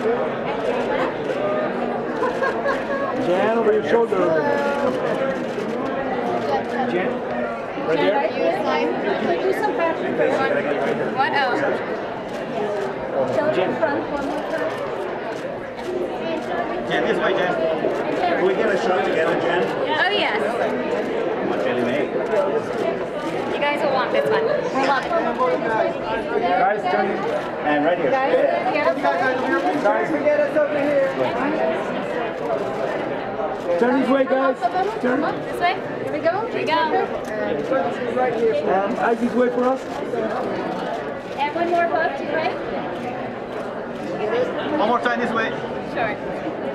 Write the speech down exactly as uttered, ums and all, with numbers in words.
Jan, over your shoulder. Jan? Right here? Do some fashion first. What else? Jen. Front, one more time. Jen, this way, Jen. Can we get a shot together, Jen? Oh, yes. Come on, Jelly May. You guys will want this one. Guys, turn. And right here. Guys, Guys, forget us over here. Turn this way, guys. Turn. This way? here we go. Here we go. Right here. Um, Ivy, wait for us. And one more hook to the right. One more time this way. Sure.